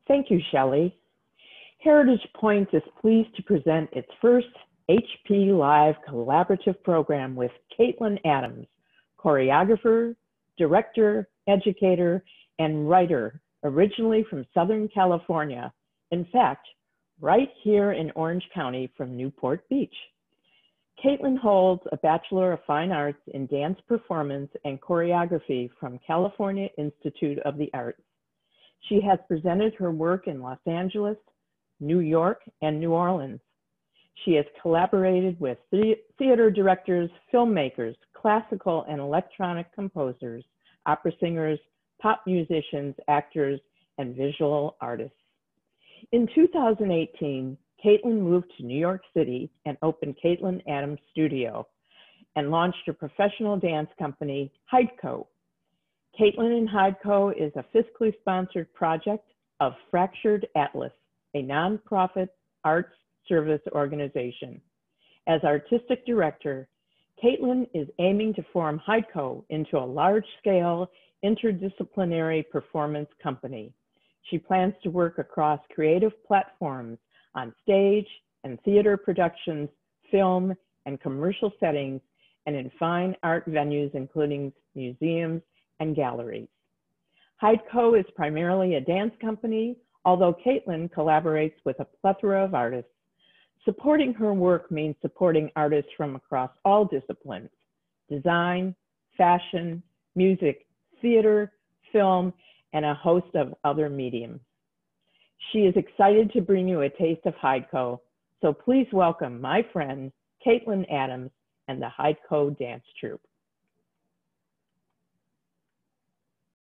Thank you, Shelley. Heritage Point is pleased to present its first HP Live collaborative program with Caitlin Adams, choreographer, director, educator, and writer, originally from Southern California. In fact, right here in Orange County from Newport Beach. Caitlin holds a Bachelor of Fine Arts in Dance Performance and Choreography from California Institute of the Arts. She has presented her work in Los Angeles, New York, and New Orleans. She has collaborated with theater directors, filmmakers, classical and electronic composers, opera singers, pop musicians, actors, and visual artists. In 2018, Caitlin moved to New York City and opened Caitlin Adams Studio and launched her professional dance company, Hydeco. Caitlin and Hydeco is a fiscally sponsored project of Fractured Atlas, a nonprofit arts service organization. As artistic director, Caitlin is aiming to form Hydeco into a large-scale, interdisciplinary performance company. She plans to work across creative platforms on stage and theater productions, film and commercial settings, and in fine art venues, including museums and galleries. Hydeco is primarily a dance company, although Caitlin collaborates with a plethora of artists. Supporting her work means supporting artists from across all disciplines: design, fashion, music, theater, film, and a host of other mediums. She is excited to bring you a taste of Hydeco, so please welcome my friend, Caitlin Adams, and the Hydeco Dance Troupe.